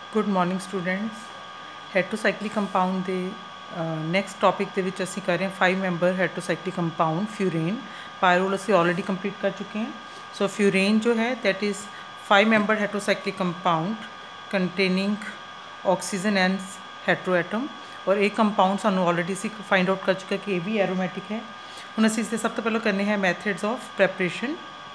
Good morning students. Heterocyclic compound के next topic के विच असीं कर रहे हैं 5 member heterocyclic compound furan. Pyrrole असीं ऑलरेडी कंप्लीट कर चुके हैं। सो फ्यूरेन जो है that is 5 member heterocyclic compound containing oxygen and heteroatom. और एक कंपाउंड सानू ऑलरेडी असीं फाइंड आउट कर चुके हैं कि ये भी एरोमैटिक है। हुण असीं इसदे सब तो पहले करने हैं मैथड्स ऑफ प्रैपरेशन।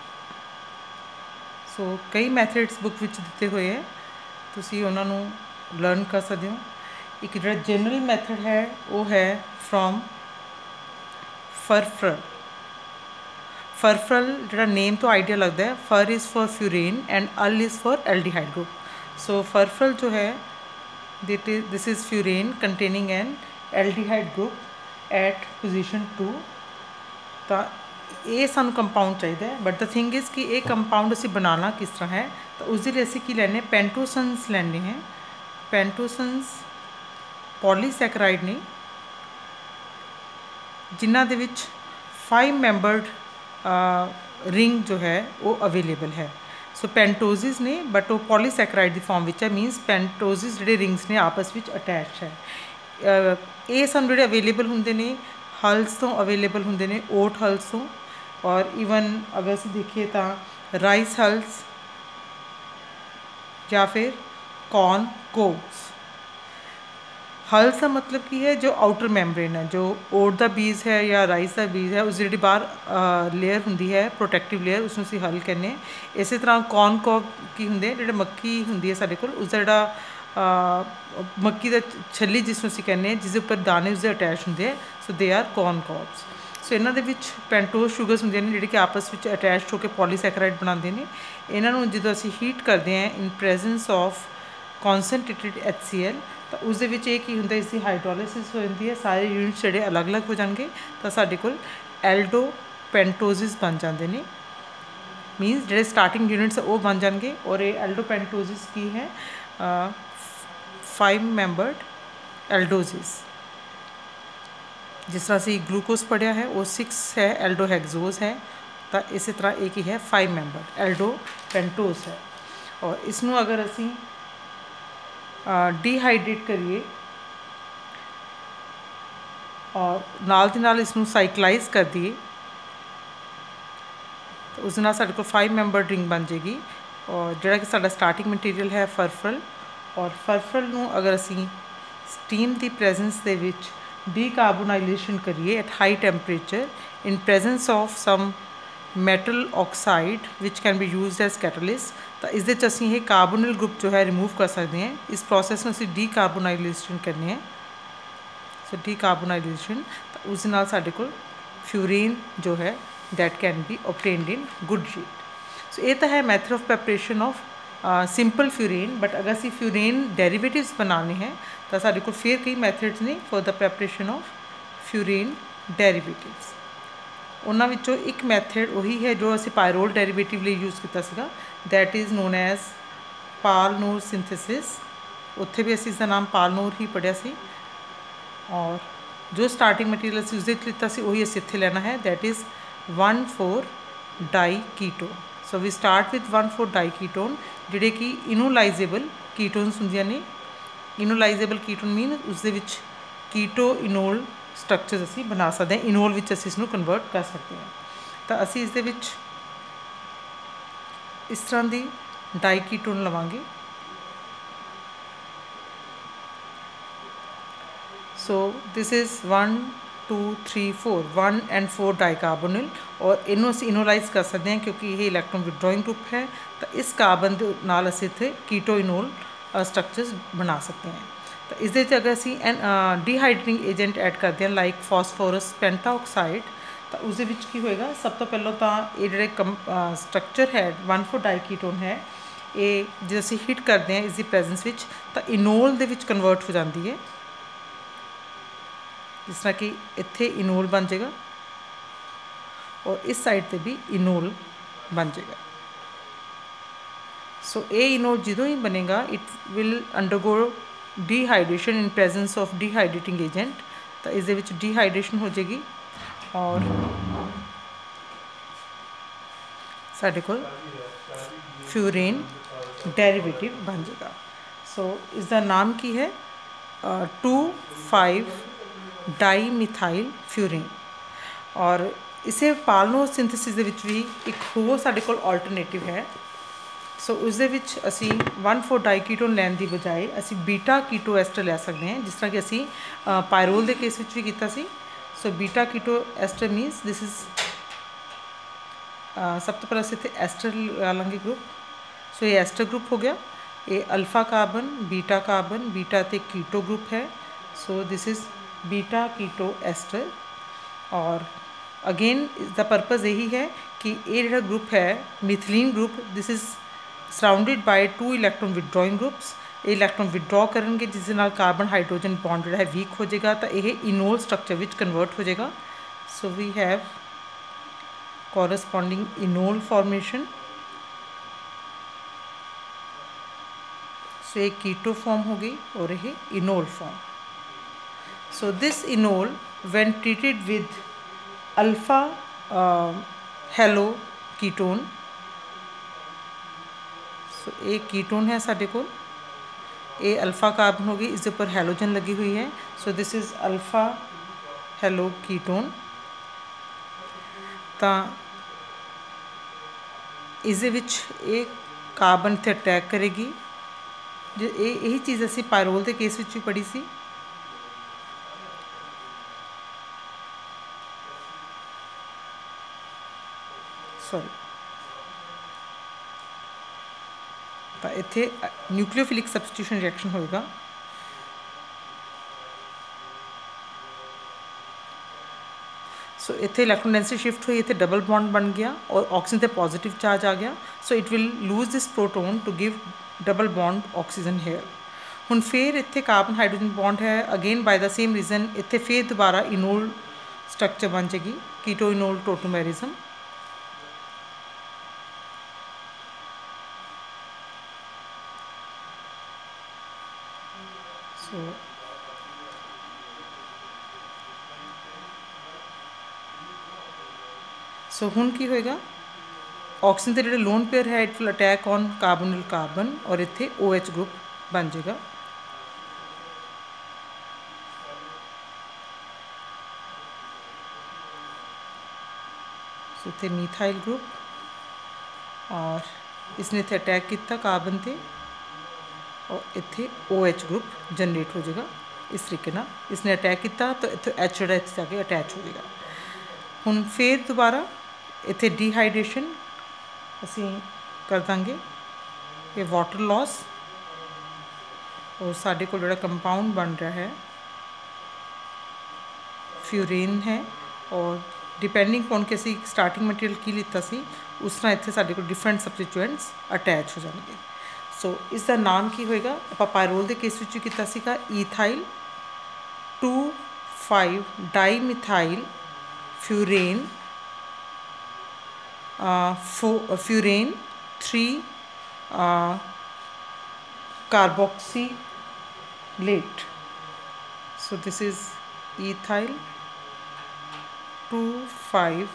सो कई मैथड्स बुक विच दिते हुए है, ਤੁਸੀਂ ਉਹਨਾਂ ਨੂੰ ਲਰਨ ਕਰ ਸਕਦੇ ਹੋ। ਇੱਕ ਜਿਹੜਾ ਜਨਰਲ ਮੈਥਡ ਹੈ ਉਹ ਹੈ ਫਰੋਮ ਫਰਫਰਲ। ਫਰਫਰਲ ਜਿਹੜਾ ਨੇਮ ਤੋਂ ਆਈਡੀਆ ਲੱਗਦਾ ਹੈ, fur is for furan and al is for aldehyde group. So furfural जो है this is furan containing an aldehyde group at position 2। ਤਾਂ ਇਹ ਸਾਨੂੰ ਕੰਪਾਊਂਡ ਚਾਹੀਦਾ ਹੈ। ਬਟ ਦ ਥਿੰਗ ਇਜ਼ ਕਿ ਇਹ ਕੰਪਾਊਂਡ ਅਸੀਂ ਬਣਾਉਣਾ ਕਿਸ ਤਰ੍ਹਾਂ ਹੈ, ਤਾਂ ਉਸ ਦੇ ਲਈ ਅਸੀਂ ਕੀ ਲੈਣੇ, ਪੈਂਟੋਸਨਸ ਲੈਣੇ ਹੈ। ਪੈਂਟੋਸਨਸ ਪੋਲੀਸੈਕਰਾਈਡ ਨੇ ਜਿਨ੍ਹਾਂ ਦੇ ਵਿੱਚ 5 ਮੈਂਬਰਡ ਰਿੰਗ ਜੋ ਹੈ ਉਹ ਅਵੇਲੇਬਲ ਹੈ। ਸੋ ਪੈਂਟੋਸਿਸ ਨੇ ਬਟ ਉਹ ਪੋਲੀਸੈਕਰਾਈਡ ਦੀ ਫਾਰਮ ਵਿੱਚ ਹੈ। ਮੀਨਸ ਪੈਂਟੋਸਿਸ ਜਿਹੜੇ ਰਿੰਗਸ ਨੇ ਆਪਸ ਵਿੱਚ ਅਟੈਚ ਹੈ। ਇਹ ਸਾਨੂੰ ਜਿਹੜੇ ਅਵੇਲੇਬਲ ਹੁੰਦੇ ਨੇ ਹਲਸ ਤੋਂ ਅਵੇਲੇਬਲ ਹੁੰਦੇ ਨੇ, ਓਟ ਹਲਸ ਤੋਂ। और ईवन अगर असीं देखिए तो राइस हल्स या फिर कॉर्न कोब्स। हल्स का मतलब की है जो आउटर मैंबरेन है, जो ओट का बीज है या राइस का बीज है, उस जी बाहर लेयर होंगी है प्रोटैक्टिव लेयर, उसमें असीं हल कहने। इस तरह कॉर्न कॉब की होंगे जो मक्की होंगी है साडे कोल, उसका जोड़ा मक्की का छली जिसनों असीं कहने, जिसके उपर दाने उसके अटैच होंगे है। So they are corn cobs. So इन्हां दे विच पेंटोस शुगर्स होंगे ने जिहड़े कि आपस में अटैच होकर पॉलीसैकराइड बनाते हैं। इन्हों जो असीं हीट करते हैं in presence of concentrated HCl, तो उस की होंगे, इसकी हाइड्रोलिसिस हो जाती है। सारे यूनिट्स जोड़े अलग अलग हो जाएंगे, तो साढ़े कोल एल्डो पेंटोसिस बन जाते हैं। मीनस जोड़े स्टार्टिंग यूनिट्स वो बन जाएंगे। और ये एल्डो पेंटोसिस की है 5 मैंबर्ड एल्डोसिस। जिस तरह से ग्लूकोज पढ़िया है वो 6 है, एल्डोहेक्सोज है। तो इस तरह एक ही है 5 मैंबर एल्डो पेंटोस है। और इसनों अगर असी डिहाइड्रेट करिए और नाल दी नाल इसनों साइकलाइज कर दिए, तो उस नाल साडे कोल 5 मैंबर रिंग बन जाएगी। और जिहड़ा कि साडा स्टार्टिंग मटीरियल है फरफरल। और फरफरल नूं अगर असी स्टीम की प्रेजेंस दे विच डीकार्बोनाइलेशन करिए at high temperature in presence of some metal oxide which can be use as catalyst, तो इस असीं ये कार्बोनिल ग्रुप जो है रिमूव कर सकते हैं। इस प्रोसैस में असीं डीकार्बोनाइलेशन करने हैं। सो डीकार्बोनाइलेशन, तो उस नाल साडे कोल फ्यूरेन जो है that can be obtained in good rate. So ये तो है method of preparation of simple furan. But अगर असीं फ्यूरेन डेरीवेटिव्स बनाने हैं तो साडे कोल फिर कई मैथड्स ने for the preparation of furan derivatives. उन्हां विचों एक मैथड वही है जो असीं पायरोल डेरीवेटिव लिए यूज़ किया सीगा, that is known as Paal Knorr synthesis. उत्थे भी असीं इसका नाम पालनोर ही पढ़िया सी। और जो स्टार्टिंग मटीरियल असीं उसदे लिता सी वही असीं इत्थे लेना है, दैट इज़ 1,4-डाई ketone. So we start with 1,4-डाई कीटोन जिहड़े कि इनोलाइजेबल कीटोन्स होंदियां ने। इनोलाइजेबल कीटोन मीन उसदे विच कीटो इनोल स्ट्रक्चर्स असीं बना सकते हैं। इनोल विच असीं इसनूं कन्वर्ट कर सकते हैं। तो असीं इसदे विच इस तरह की डाई कीटोन लवांगे। So this is 1, 2, 3, 4 1 and 4 dicarbonyl. और इनू असीं इनोलाइज कर सकते हैं क्योंकि ये इलैक्ट्रॉन विड्रॉइंग ग्रुप है। तो इस कार्बन के नाल असीं इत्थे कीटो इनोल स्ट्रक्चर्स बना सकते हैं। तो इस अगर असीं डिहाइड्रेटिंग एजेंट ऐड करते हैं लाइक फॉस्फोरस पेंटाऑक्साइड, तो उस की होएगा, सब तो पहलों तो ये जोड़े स्ट्रक्चर है 1,4-डाई कीटोन है, ये जो असीं हीट करते हैं इसकी प्रेजेंस विच, तो इनोल दे विच कन्वर्ट हो जाती है। जिस तरह कि इत्थे इनोल बन जाएगा और इस साइड पे भी इनोल बन जाएगा। सो ये इनोल जो ही बनेगा it will undergo dehydration in presence of dehydrating agent. तो इस डिहाइड्रेशन हो जाएगी और साढ़े को फ्यूरेन डेरिवेटिव बन जाएगा। सो इसका नाम की है 2,5-डाईमिथाइल फ्यूरिन। और इसे पालनो सिंथेसिस ਦੇ ਵਿੱਚ ਵੀ ਇੱਕ ਹੋਰ ਸਾਡੇ ਕੋਲ ਆਲਟਰਨੇਟਿਵ ਹੈ। ਸੋ ਉਸ ਦੇ ਵਿੱਚ ਅਸੀਂ 1,4 ਡਾਈਕੀਟੋਨ ਲੈਣ ਦੀ ਬਜਾਏ ਅਸੀਂ ਬੀਟਾ ਕੀਟੋ ਐਸਟਰ ਲੈ ਸਕਦੇ ਹਾਂ, ਜਿਸ ਤਰ੍ਹਾਂ ਕਿ ਅਸੀਂ ਪਾਇਰੋਲ ਦੇ ਕੇਸ ਵਿੱਚ ਵੀ ਕੀਤਾ ਸੀ। So beta keto ester means this is ਸਭ ਤੋਂ ਪਹਿਲਾਂ ਅਸੀਂ ਇੱਥੇ ਐਸਟਰ ਲਾ ਲਾਂਗੇ ਗਰੁੱਪ। ਸੋ ਇਹ ਐਸਟਰ ਗਰੁੱਪ ਹੋ ਗਿਆ। ਇਹ ਅਲਫਾ ਕਾਰਬਨ, ਬੀਟਾ ਤੇ ਕੀਟੋ ਗਰੁੱਪ ਹੈ। So this is beta keto ester. और अगेन इसका पर्पज़ यही है कि ये जो ग्रुप है methylene group, this is surrounded by 2 electron withdrawing groups. ये इलैक्ट्रॉन विदड्रॉ करेंगे जिस कार्बन हाइड्रोजन बॉन्ड जो है वीक हो जाएगा, तो यह इनोल स्ट्रक्चर विच कन्वर्ट हो जाएगा। So we have corresponding enol formation. So ये कीटो फॉर्म हो गई और ये enol form. So this enol when treated with alpha halo ketone, so ये कीटोन है साढ़े को, ये अल्फा कार्बन होगी, इसके ऊपर हैलोजन लगी हुई है। So this is alpha halo ketone. तो इस एक कार्बन इत्थे अटैक करेगी। जो यही चीज़ असी पायरोल के केस भी पढ़ी सी। सॉरी, तो इत्थे न्यूक्लियोफिलिक सबस्टिट्यूशन रिएक्शन होएगा। सो इत्थे इलैक्ट्रॉन डेंसिटी शिफ्ट हुई, इत्थे डबल बॉन्ड बन गया और ऑक्सीजन ते पॉजिटिव चार्ज आ गया। So it will lose this proton to give double bond oxygen here. हुण फिर इत्थे कार्बन हाइड्रोजन बॉन्ड है, again by the same reason इत्थे फिर दोबारा इनोल स्ट्रक्चर बन जाएगी, कीटो इनोल टोटोमेरिज्म। सो हुण की होएगा, ऑक्सीजन के जो लोन पेयर है it will attack on carbonyl carbon और इत्थे OH ग्रुप बन जाएगा। सो इत्थे मीथाइल ग्रुप और इसने इत्थे अटैक किया कार्बन ते और इत्थे OH ग्रुप जनरेट हो जाएगा। इस तरीके ना इसने अटैक किया तो इत्थे H जो इत्थे जाके अटैच हो जाएगा। हुण फिर दोबारा इत्थे डिहाइड्रेशन असी कर देंगे, ये वाटर लॉस और साढ़े को जो कंपाउंड बन रहा है फ्यूरेन है। और डिपेंडिंग ऑन के असी स्टार्टिंग मटीरियल की लिता सी उस तरह इत्थे साढ़े को डिफरेंट सबस्टिट्यूएंट्स अटैच हो जाएंगे। सो इसका नाम की होएगा, आप पायरोल के केस में किया सीगा ethyl two five dimethyl furan furan 3 carboxylate. So this is ethyl 2,5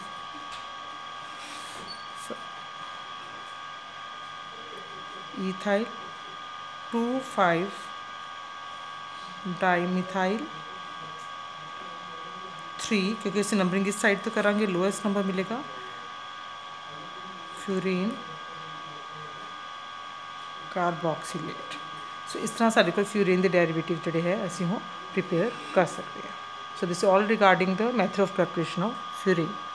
ethyl two five dimethyl 3, क्योंकि इसे नंबरिंग इस साइड तो करांगे लोएस्ट नंबर मिलेगा, फ्यूरीन कार्बोक्सीलेट। सो इस तरह साढ़े को फ्यूरीन के डेरिवेटिव जोड़े है असी वो प्रिपेयर कर सकते हैं। So this all regarding the method of preparation of फ्यूरीन।